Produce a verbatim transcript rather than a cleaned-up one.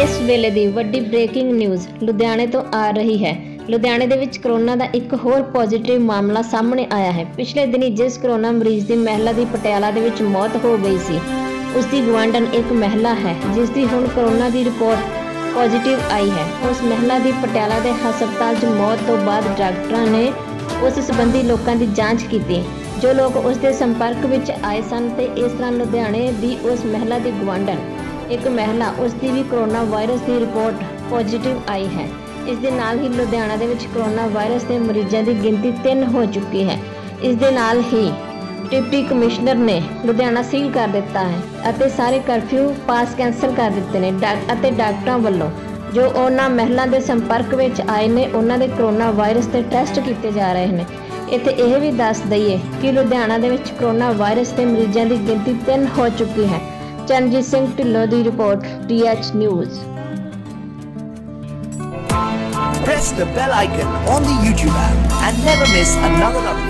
इस वेले दी वड्डी ब्रेकिंग न्यूज़ लुधियाने तो आ रही है। लुधियाने दे विच कोरोना का एक होर पॉजिटिव मामला सामने आया है। पिछले दिनी जिस कोरोना मरीज की महिला की पटियाला दे विच मौत हो गई सी, उसकी गुआंढन एक महिला है जिसकी हुण कोरोना की रिपोर्ट पॉजिटिव आई है। उस महिला की पटियाला के हस्पताल च मौत तो बाद डॉक्टरों ने उस संबंधी लोगों की जांच की। जो लोग उसके संपर्क में आए सन ते इस तरह लुधियाने की उस महिला की गुआंढन एक महिला उसकी भी कोरोना वायरस की रिपोर्ट पॉजिटिव आई है। इस दे नाल ही लुधियाना दे विच कोरोना वायरस के मरीजों की गिनती तीन हो चुकी है। इस दे नाल ही डिप्टी कमिश्नर ने लुधियाना सील कर दिता है अते सारे करफ्यू पास कैंसल कर दिते ने अते डॉक्टरों वालों जो उन्हां महिला के संपर्क में आए ने उन्हां दे कोरोना वायरस के टेस्ट किए जा रहे हैं। इत्थे यह भी दस दईए कि लुधियाना दे विच कोरोना वायरस के मरीजों की गिनती तीन हो चुकी है। चरणजीत सिंह ढिल्लों की report D H news. Press the bell icon on the YouTube app and never miss another update.